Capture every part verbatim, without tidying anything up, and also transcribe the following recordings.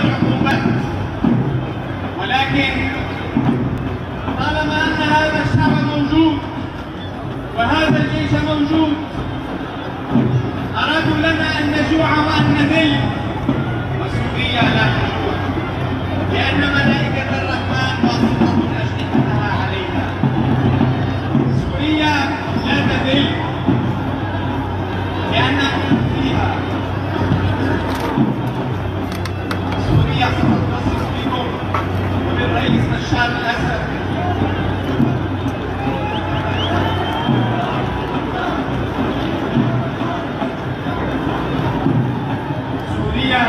العقوبات، ولكن طالما أن هذا الشعب موجود وهذا الجيش موجود أرادوا لنا أن نجوع وأن نذل، وسوريا لا تجوع لأن ملائكة الرحمن باسطة أجنحتها عليها. سوريا لا تذل لأنها فيها. سوريا ستنتصر بكم وبالرئيس بشار الأسد. سوريا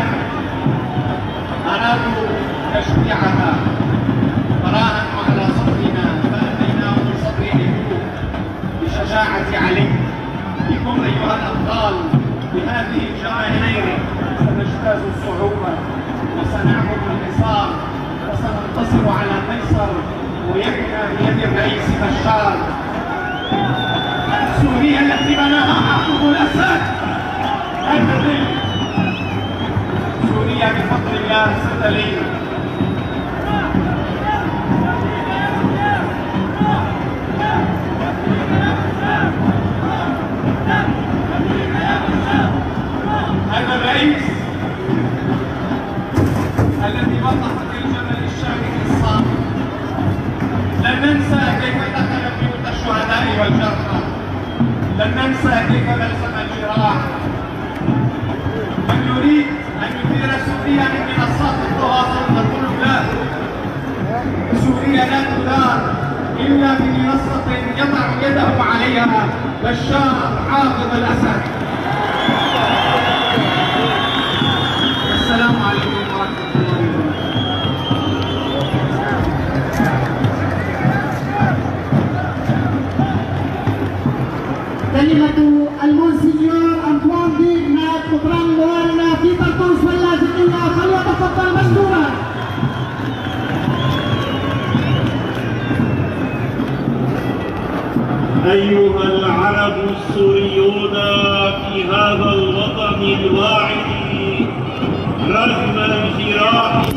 أرادوا تشجيعها فراهنوا على صدرنا فأتيناهم بصدر أيوب بشجاعة علي. بكم أيها الأبطال بهذه الجماهير سنجتاز الصعوبة وسنعبر الحصار وسننتصر على قيصر ويدنا بيد الرئيس بشار. سوريا التي بناها عقب الأسد لا تذل. سوريا بفضل الله ستلين. هذا الرئيس الذي وقف في الجبل الشامي الصامت لن ننسى كيف دخل بيوت الشهداء والجرحى، لن ننسى كيف بلسم الجراح. من يريد أن يثير سوريا من منصات التواصل نقول لا، سوريا لا تدار إلا بمنصة يضع يده عليها بشار عاقب الأسد. السلام عليكم ورحمة الله وبركاته. كلمة المونسيور أنطوان ديب نائب قطران موالنا في طرطوس واللاذقية فليتفضل مشكورا. أيها العرب السوريون في هذا الوطن الواعد رغم الجراح